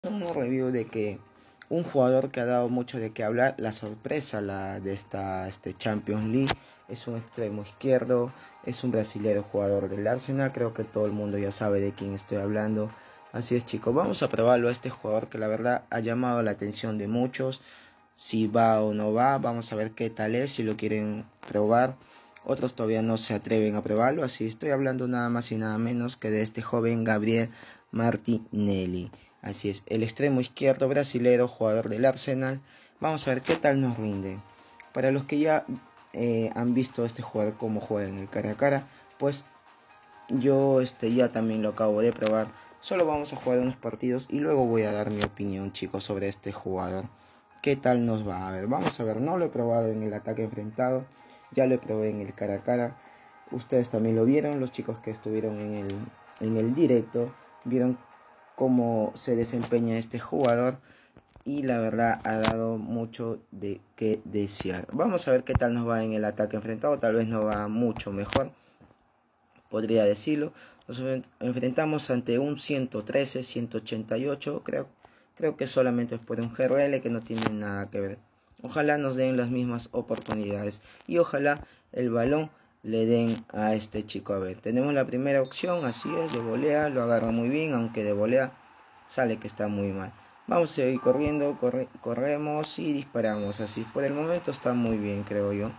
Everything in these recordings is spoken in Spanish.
Un review de que un jugador que ha dado mucho de qué hablar, la sorpresa de esta Champions League, es un extremo izquierdo, es un brasilero jugador del Arsenal, creo que todo el mundo ya sabe de quién estoy hablando. Así es, chicos, vamos a probarlo a este jugador que la verdad ha llamado la atención de muchos. Si va o no va, vamos a ver qué tal es, si lo quieren probar. Otros todavía no se atreven a probarlo, así estoy hablando nada más y nada menos que de este joven Gabriel Martinelli. Así es, el extremo izquierdo brasilero, jugador del Arsenal. Vamos a ver qué tal nos rinde. Para los que ya han visto a este jugador cómo juega en el cara a cara, pues yo ya también lo acabo de probar. Solo vamos a jugar unos partidos y luego voy a dar mi opinión, chicos, sobre este jugador. ¿Qué tal nos va? A ver, vamos a ver. No lo he probado en el ataque enfrentado. Ya lo probé en el cara a cara. Ustedes también lo vieron. Los chicos que estuvieron en el directo vieron cómo se desempeña este jugador. Y la verdad ha dado mucho de qué desear. Vamos a ver qué tal nos va en el ataque enfrentado. Tal vez nos va mucho mejor, podría decirlo. Nos enfrentamos ante un 113, 188, creo que solamente es por un GRL que no tiene nada que ver. Ojalá nos den las mismas oportunidades y ojalá el balón le den a este chico. A ver, tenemos la primera opción, así es, de volea, lo agarra muy bien, aunque de volea sale que está muy mal. Vamos a seguir corriendo, corremos y disparamos así. Por el momento está muy bien, creo yo.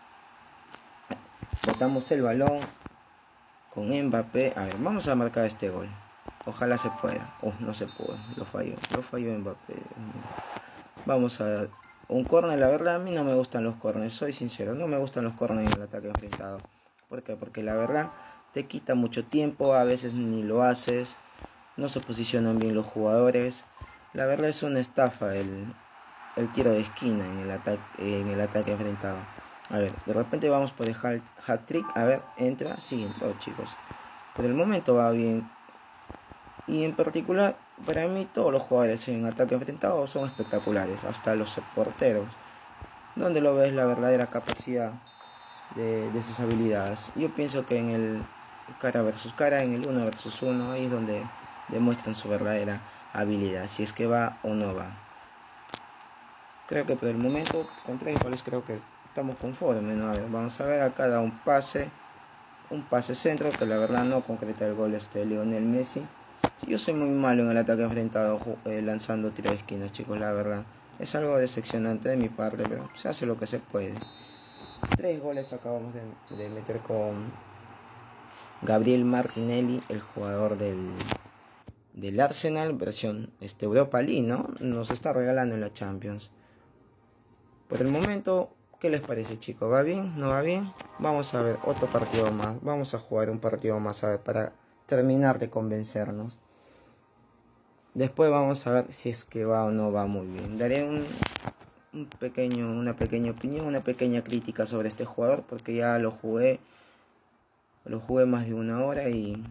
Botamos el balón con Mbappé. A ver, vamos a marcar este gol. Ojalá se pueda. No se pudo. Lo falló Mbappé. Vamos a un córner. La verdad a mí no me gustan los córneres. Soy sincero, no me gustan los córneres en el ataque enfrentado. ¿Por qué? Porque la verdad te quita mucho tiempo. A veces ni lo haces. No se posicionan bien los jugadores. La verdad es una estafa el tiro de esquina en el ataque enfrentado. A ver, de repente vamos por el hat trick. A ver, entra. Sí, entró, chicos. Por el momento va bien. Y en particular, para mí todos los jugadores en ataque enfrentado son espectaculares. Hasta los porteros. Donde lo ves la verdadera capacidad de sus habilidades. Yo pienso que en el cara versus cara, en el 1 versus 1, ahí es donde demuestran su verdadera habilidad. Si es que va o no va. Creo que por el momento, con 3 goles, creo que estamos conformes, ¿no? A ver, vamos a ver, acá da un pase centro, que la verdad no concreta el gol Lionel Messi. Yo soy muy malo en el ataque enfrentado, lanzando tiros de esquinas, chicos, la verdad. Es algo decepcionante de mi parte, pero se hace lo que se puede. 3 goles acabamos de meter con Gabriel Martinelli, el jugador del Arsenal, versión Europa League, ¿no? Nos está regalando en la Champions. Por el momento, ¿qué les parece, chicos? ¿Va bien? ¿No va bien? Vamos a ver otro partido más. Vamos a jugar un partido más, a ver, para terminar de convencernos. Después vamos a ver si es que va o no va muy bien. Daré una pequeña opinión, una pequeña crítica sobre este jugador, porque ya lo jugué más de una hora y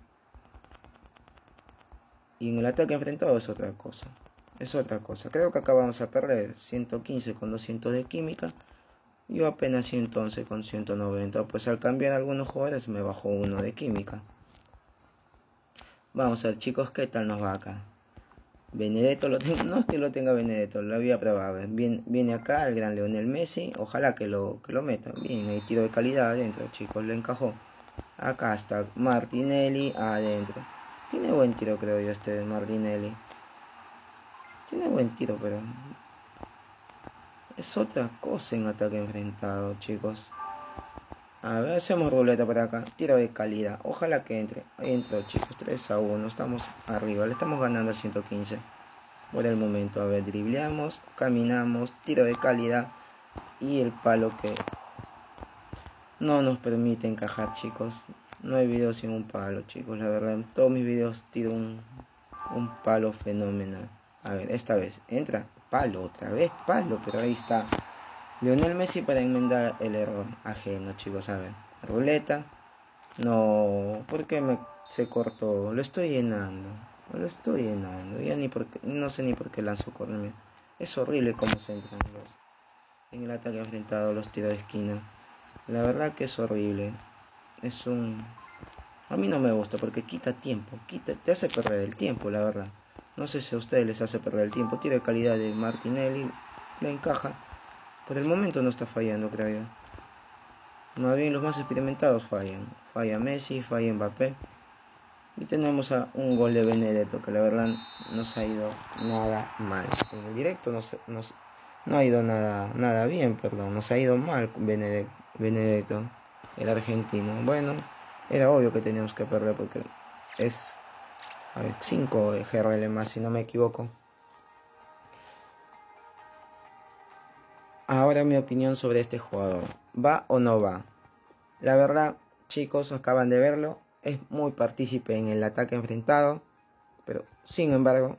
en el ataque enfrentado es otra cosa. Creo que acá vamos a perder 115 con 200 de química. Yo apenas 111 con 190. Pues al cambiar algunos jugadores me bajó uno de química. Vamos a ver, chicos, qué tal nos va acá. Benedetto lo tengo. No es que lo tenga Benedetto, lo había probado. Viene acá el gran Lionel Messi. Ojalá que lo meta. Bien, hay tiro de calidad adentro, chicos. Le encajó. Acá está Martinelli adentro. Tiene buen tiro, creo yo, este Martinelli. Tiene buen tiro, pero es otra cosa en ataque enfrentado, chicos. A ver, hacemos ruleta por acá. Tiro de calidad. Ojalá que entre. Ahí entró, chicos. 3-1. Estamos arriba. Le estamos ganando al 115. Por el momento. A ver, dribleamos. Caminamos. Tiro de calidad. Y el palo que no nos permite encajar, chicos. No hay videos sin un palo, chicos. La verdad, en todos mis videos tiro un palo fenomenal. A ver, esta vez. Entra. Palo. Otra vez palo. Pero ahí está Lionel Messi para enmendar el error ajeno, chicos. A ver, ruleta. No, ¿por qué se cortó? Lo estoy llenando. Ya no sé ni por qué lanzo córner. Es horrible cómo se entran en el ataque enfrentado, los tiros de esquina. La verdad que es horrible. A mí no me gusta porque quita tiempo. Te hace perder el tiempo, la verdad. No sé si a ustedes les hace perder el tiempo. Tiene calidad de Martinelli, le encaja. Por el momento no está fallando, creo yo. Más bien los más experimentados fallan. Falla Messi, falla Mbappé. Y tenemos a un gol de Benedetto, que la verdad nos ha ido nada mal. En el directo no ha ido nada bien, perdón. Nos ha ido mal Benedetto, el argentino. Bueno, era obvio que teníamos que perder porque es 5 GRL más, si no me equivoco. Ahora mi opinión sobre este jugador. ¿Va o no va? La verdad, chicos, acaban de verlo. Es muy partícipe en el ataque enfrentado. Pero, sin embargo,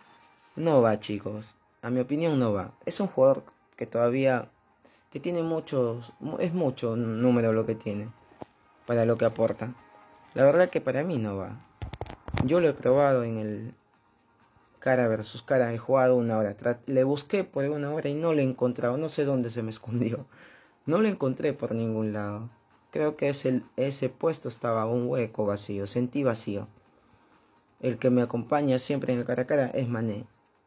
no va, chicos. A mi opinión no va. Es un jugador que todavía... que tiene es mucho número lo que tiene. Para lo que aporta. La verdad que para mí no va. Yo lo he probado en el cara versus cara. He jugado 1 hora. Le busqué por 1 hora y no lo he encontrado. No sé dónde se me escondió. No lo encontré por ningún lado. Creo que ese puesto estaba un hueco vacío. Sentí vacío. El que me acompaña siempre en el cara a cara es Mané.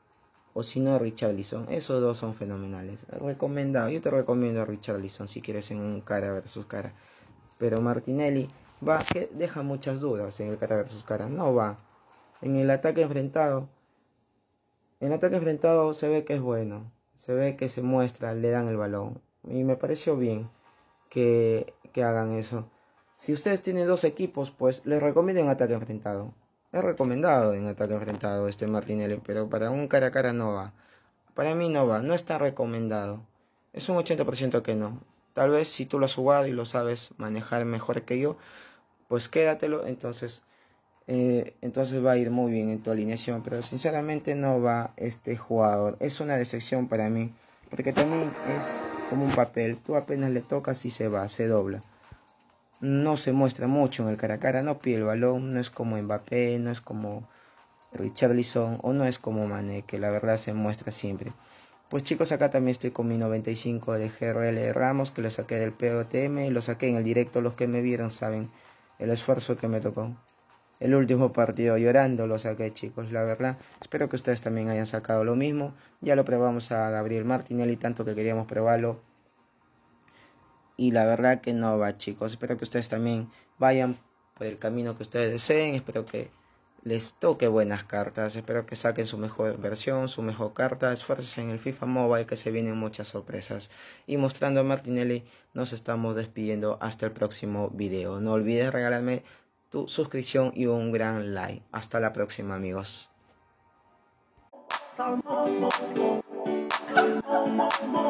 O si no, Richarlison. Esos dos son fenomenales. Recomendado. Yo te recomiendo a Richarlison si quieres en un cara versus cara. Pero Martinelli va, que deja muchas dudas en el cara versus cara. No va. En el ataque enfrentado. En el ataque enfrentado se ve que es bueno. Se ve que se muestra, le dan el balón. Y me pareció bien que hagan eso. Si ustedes tienen 2 equipos, pues les recomiendo un ataque enfrentado. Es recomendado en ataque enfrentado este Martinelli, pero para un cara a cara no va. Para mí no va, no está recomendado. Es un 80% que no. Tal vez si tú lo has jugado y lo sabes manejar mejor que yo, pues quédatelo, entonces va a ir muy bien en tu alineación. Pero sinceramente no va este jugador. Es una decepción para mí, porque también es como un papel. Tú apenas le tocas y se va, se dobla. No se muestra mucho en el cara a cara, no pide el balón, no es como Mbappé, no es como Richarlison o no es como Mané, que la verdad se muestra siempre. Pues chicos, acá también estoy con mi 95 de GRL Ramos, que lo saqué del POTM y lo saqué en el directo. Los que me vieron saben el esfuerzo que me tocó. El último partido llorando lo saqué, chicos, la verdad. Espero que ustedes también hayan sacado lo mismo. Ya lo probamos a Gabriel Martinelli, tanto que queríamos probarlo. Y la verdad que no va, chicos. Espero que ustedes también vayan por el camino que ustedes deseen. Espero que les toque buenas cartas. Espero que saquen su mejor versión, su mejor carta. Esfuercen en el FIFA Mobile, que se vienen muchas sorpresas. Y mostrando a Martinelli, nos estamos despidiendo hasta el próximo video. No olvides regalarme tu suscripción y un gran like. Hasta la próxima, amigos.